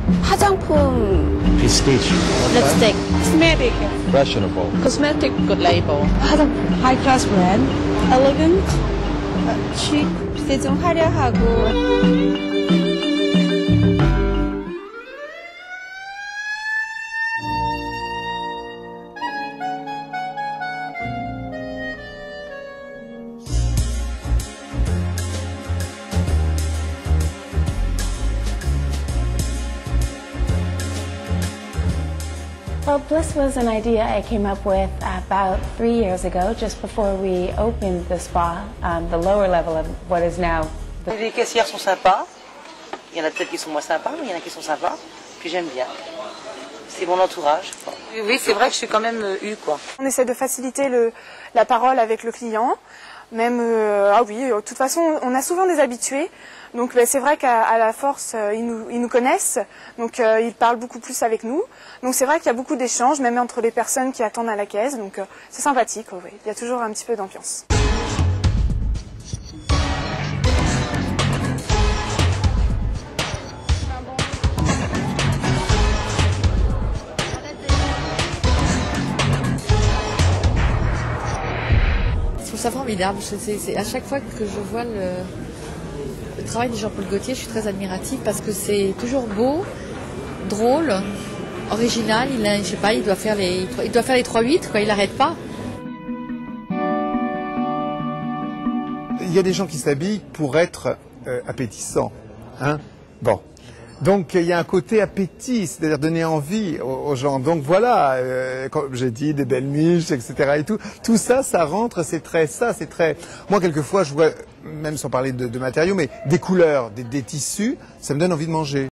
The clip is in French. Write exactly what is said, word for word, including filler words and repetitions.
화장품. Prestige. Lipstick. Cosmetic. Fashionable. Cosmetic. Good label. 화장품. High class brand. Elegant. Chic. 되게 좀 화려하고. Well, Bliss was an idea I came up with about three years ago, just before we opened the spa, um, the lower level of what is now. The... Les caissières sont sympas. Il y en a peut-être qui sont moins sympas, mais il y en a qui sont sympas. Puis j'aime bien. C'est mon entourage. Oui, c'est vrai que je suis quand même eu quoi. On essaie de faciliter le, la parole avec le client. Même, euh, ah oui, de toute façon, on a souvent des habitués. Donc ben, c'est vrai qu'à la force, euh, ils, nous, ils nous connaissent, donc euh, ils parlent beaucoup plus avec nous. Donc c'est vrai qu'il y a beaucoup d'échanges, même entre les personnes qui attendent à la caisse. Donc euh, c'est sympathique, oui. Il y a toujours un petit peu d'ambiance. Je trouve ça formidable. C'est à chaque fois que je vois le... Le travail de Jean-Paul Gaultier, je suis très admirative parce que c'est toujours beau, drôle, original. Il a, je sais pas, il doit faire les, il doit faire les trois huit, quoi. Il n'arrête pas. Il y a des gens qui s'habillent pour être euh, appétissants, hein. Bon, donc il y a un côté appétit, c'est-à-dire donner envie aux, aux gens. Donc voilà, euh, comme j'ai dit, des belles miches, et cetera. Et tout, tout ça, ça rentre, c'est très ça, c'est très. Moi, quelquefois, je vois, même sans parler de, de matériaux, mais des couleurs, des, des tissus, ça me donne envie de manger.